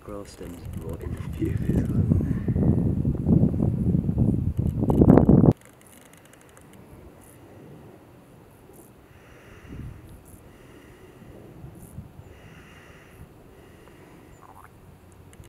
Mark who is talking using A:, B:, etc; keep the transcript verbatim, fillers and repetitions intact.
A: grass stems right in the view as well.